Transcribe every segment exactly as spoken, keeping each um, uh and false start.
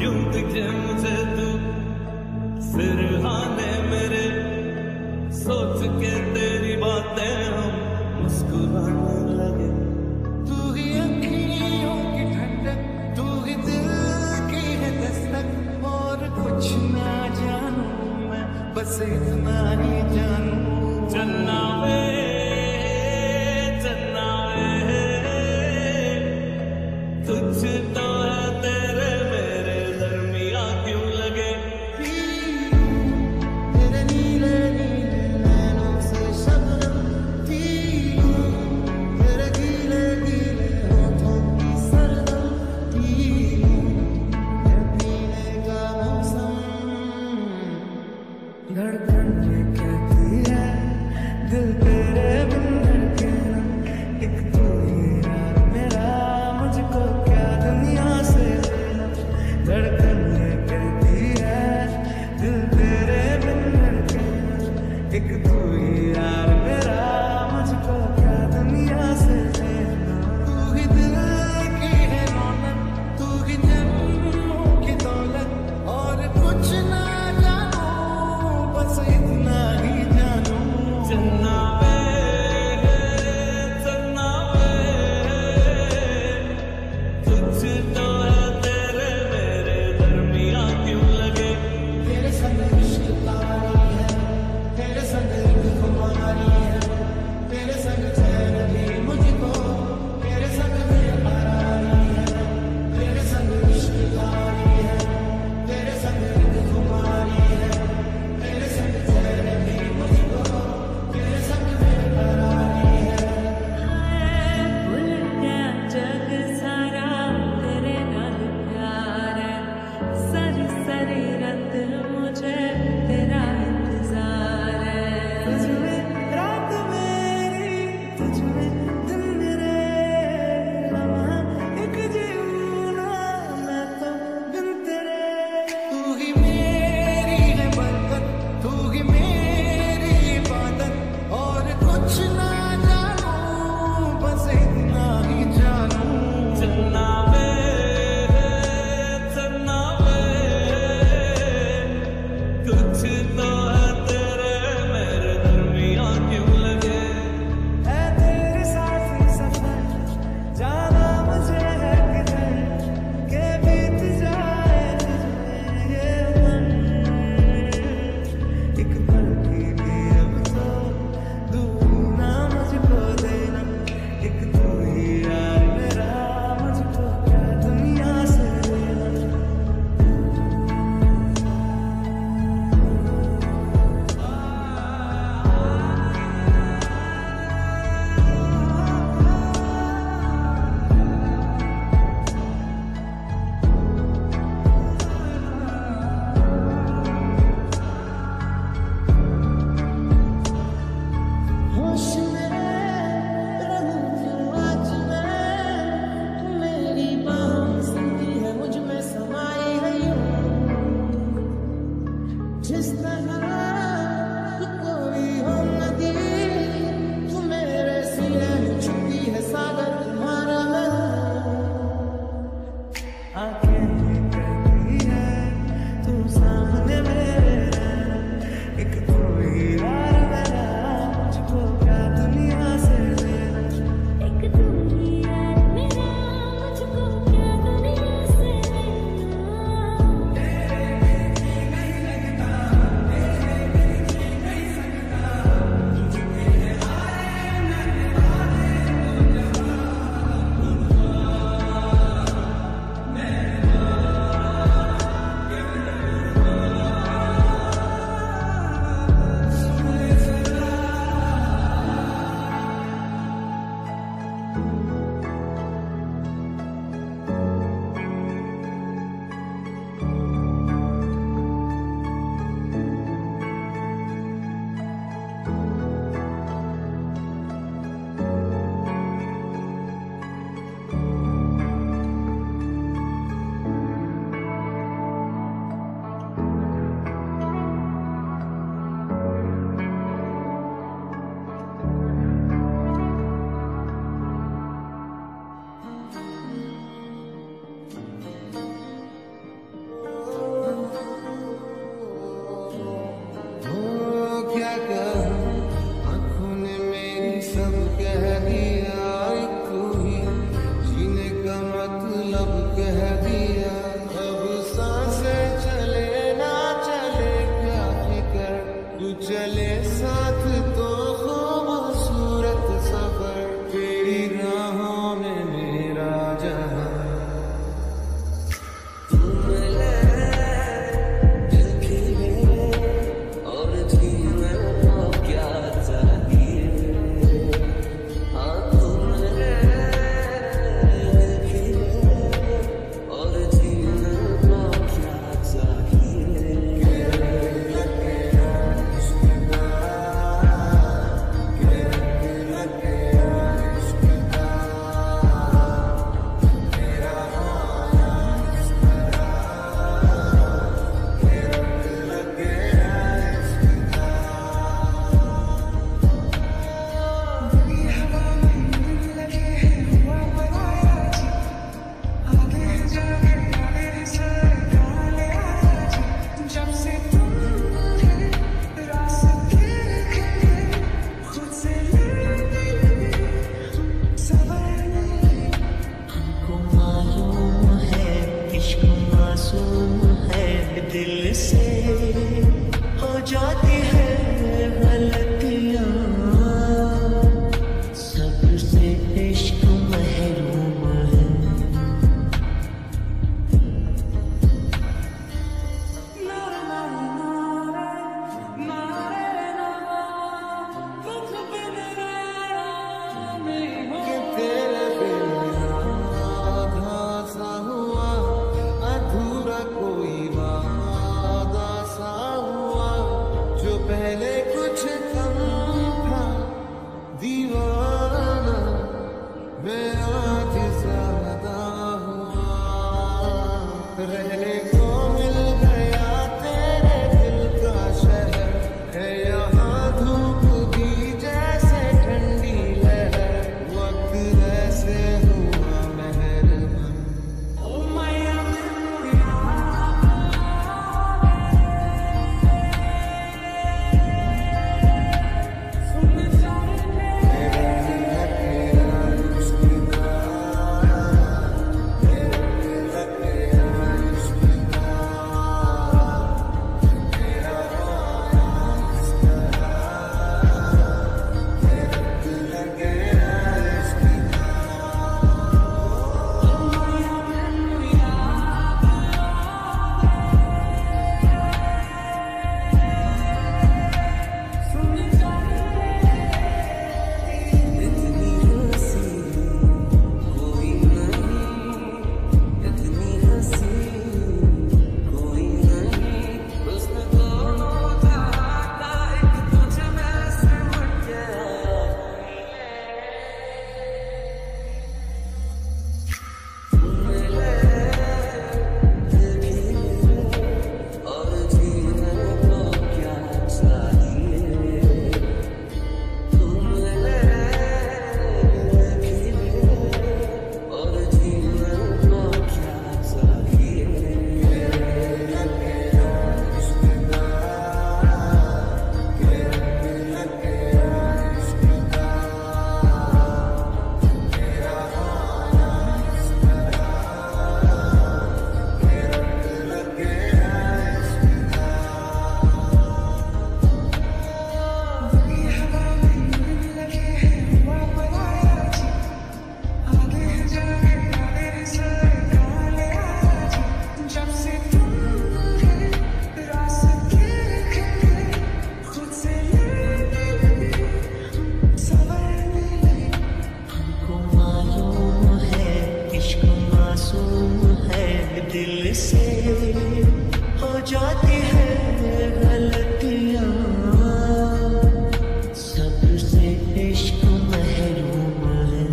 यूं दिखे मुझे तू सिरहाने मेरे, सोच के तेरी बातें हम मुस्कुराने लगे। तू ही अखियों की ठंडक, तू ही दिल की है दस्तक, और कुछ ना जानू मैं, बस इतना ही जानू। चन्ना वे चन्ना वे, तुझ तो है तेरे मेरे दरमिया। से हो जाती है गलतियां, सबसे इश्क महरूम है।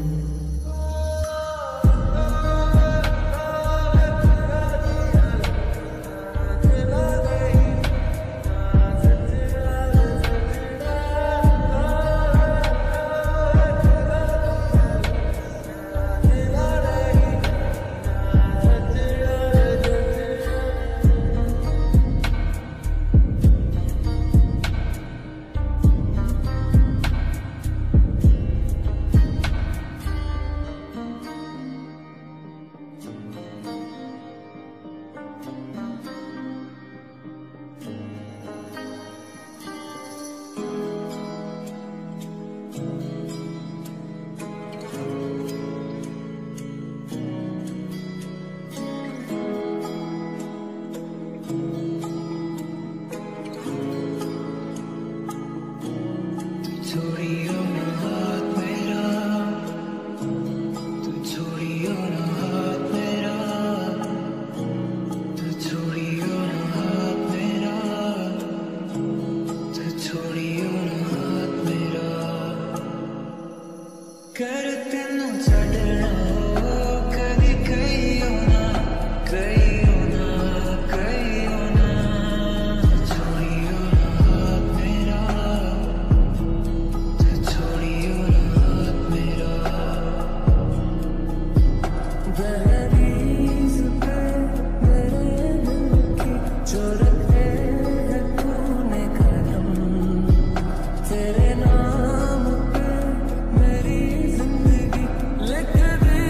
छोड़ियो ना हाथ मेरा, तू छोड़ियो ना हाथ मेरा, तू छोड़ियो ना हाथ मेरा, तू छोड़ियो ना हाथ मेरा। करते ना छड़ना हो कभी कहियो ना, कहियो ना, कहियो ना, छोड़ियो ना हाथ मेरा, दहलीज पे मेरे दिल की जो रखे है तूने कदम, तेरे नाम पे मेरी जिंदगी लिख दी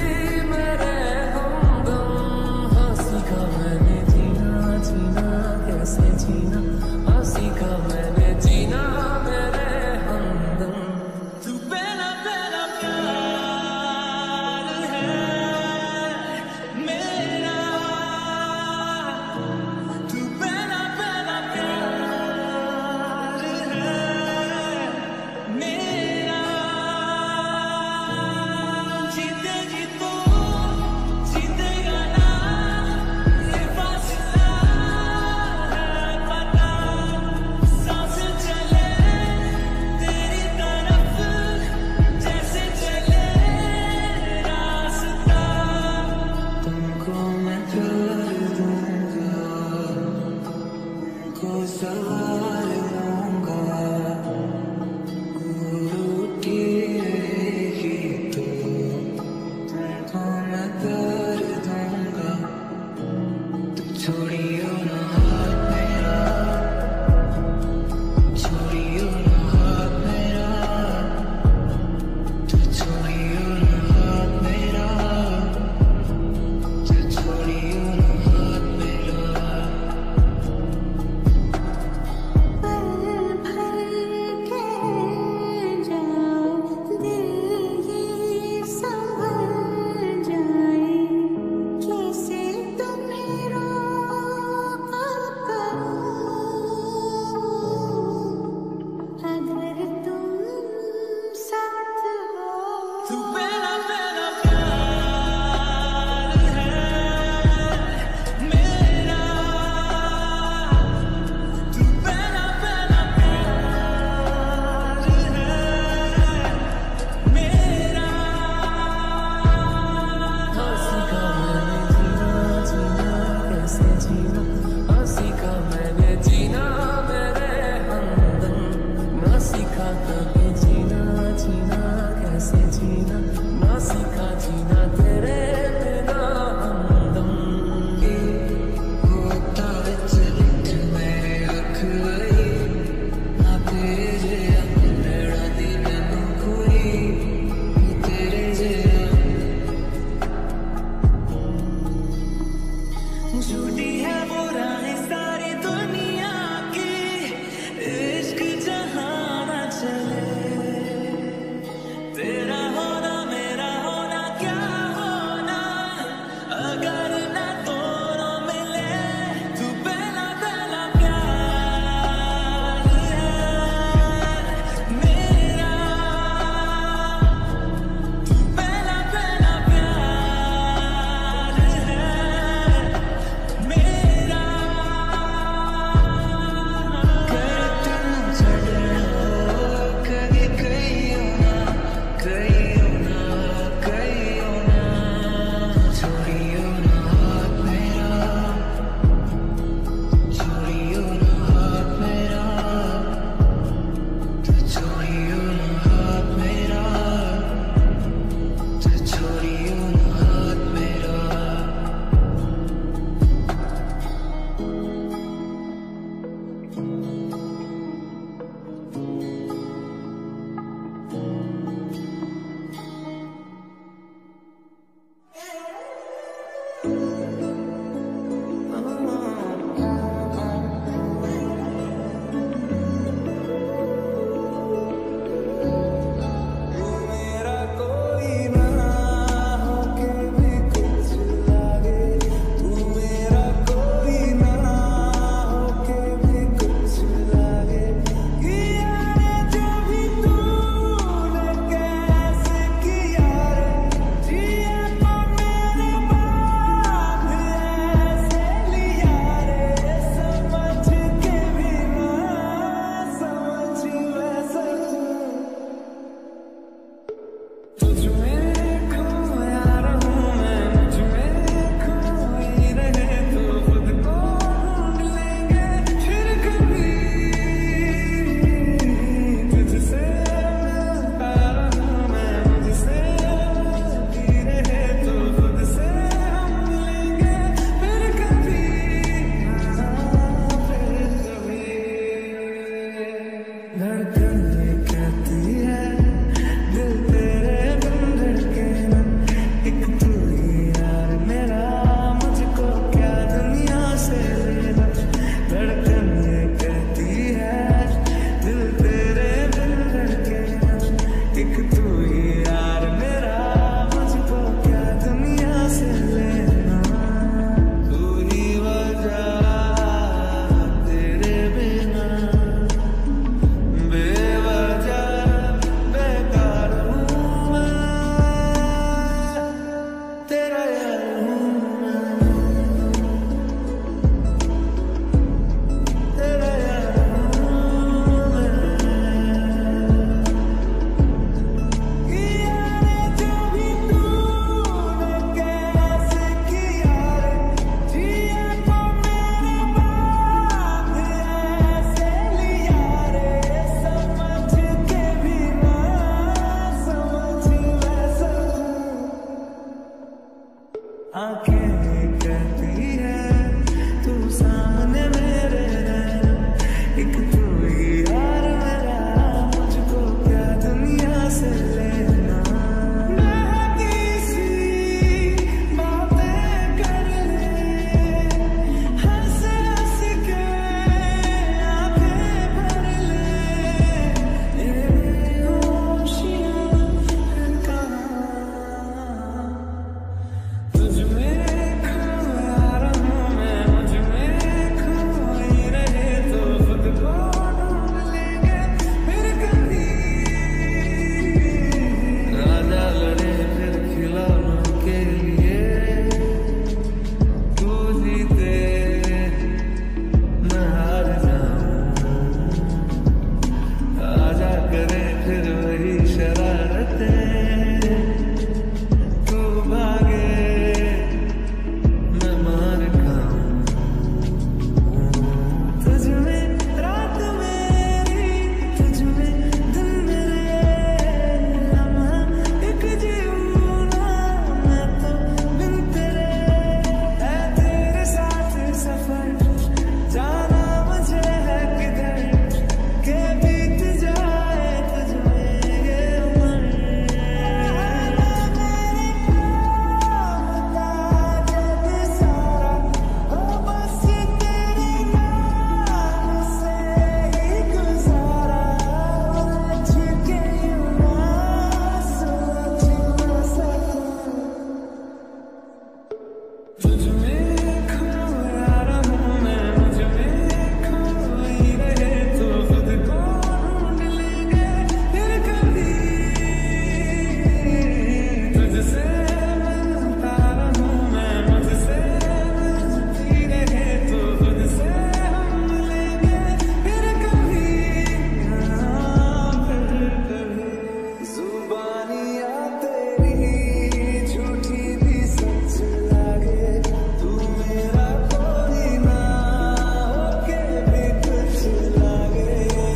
आंखें कहती है तू सामने मेरे रहना, एक तू ही यार मेरा, मुझको क्या दुनिया से लेना। महकी सी बातें कर ले, हंस हंस के आंखें भर ले, ये होशियां फिर कहाँ। तुझ में खोया रहूं मैं, मुझ में खोई रहे तो खुद को ढूंढ लेंगे फिर कभी। राजा लड़े फिर खिलौनों के लिए, तू जीते मैं हार जाऊं। आजा करे फिर वही शरारतें, तू भागे मैं मार खाऊं। तुझ में रात मेरी, तुझ में दिन मेरे, लम्हा एक जीऊं ना मैं तो बिन तेरे। है तेरे साथ सफर, जाना मुझे है किधर, के बीत जाए तुझ में ये उम्र। जब सारा हो बस तेरे नाम से ही गुजारा, उलझ के यूं ना सोच ना सकूं। तुझ में खोया रहूं मैं, मुझ में खोई रहे तो खुद को ढूंढ लेंगे फिर कभी। तुझसे मिलता रहूं मैं, मुझसे मिलती रहे तो खुद से हम मिलेंगे फिर कभी। हाँ फिर कभी। जुबानियाँ तेरी झूठी भी सच लागे, तू मेरा कोई ना होके भी कुछ लागे।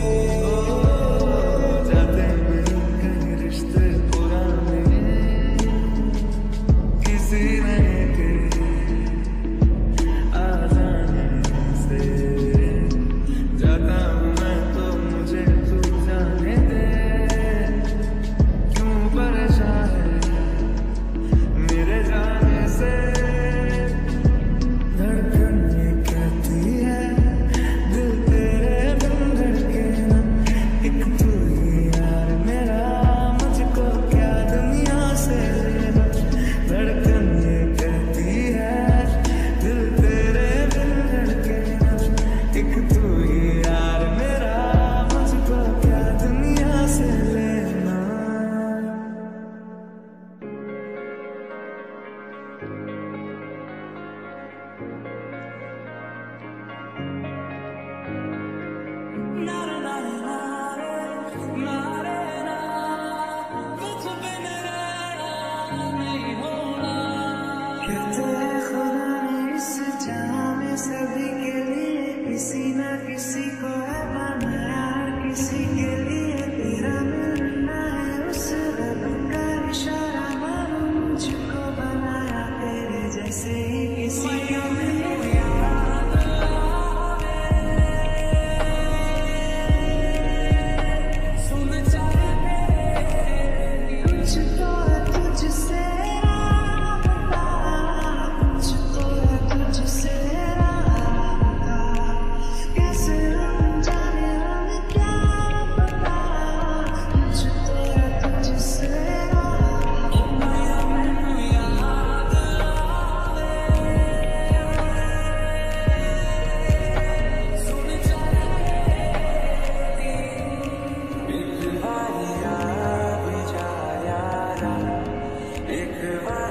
जाते मिल कहीं रिश्ते पुराने, किसी नए के आ जाने से। जाता हूँ मैं तो मुझे तू जाने दे, क्यों परेशान है मेरे जाने से। धड़कन ये कहती है दिल तेरे बिन धड़के ना, एक तू ही यार मेरा, मुझको क्या दुनिया से लेना। धड़कन ये कहती है दिल तेरे बिन धड़के ना, एक तू ही यार मेरा, मुझको क्या दुनिया से लेना। ना ना ना ना रे, ना रे ना, तुझ बिन रहना नहीं होना। कहते हैं खुदा ने इस जहां में सभी के लिए किसी ना किसी को है बनाया, हर किसी के लिए तेरा मिलना है उस रब का इशारा। मानो मुझको बनाया तेरे जैसे ही किसी को नहीं याद आवे। सुन चाहे मुझको है तुझसे राबता, मुझको है तुझसे राबता। कैसे हम जाने हमें क्या पता, मुझको है तुझसे राबता। याद आवे, सुन चाहे एक बार याद भी जा यारा, एक बार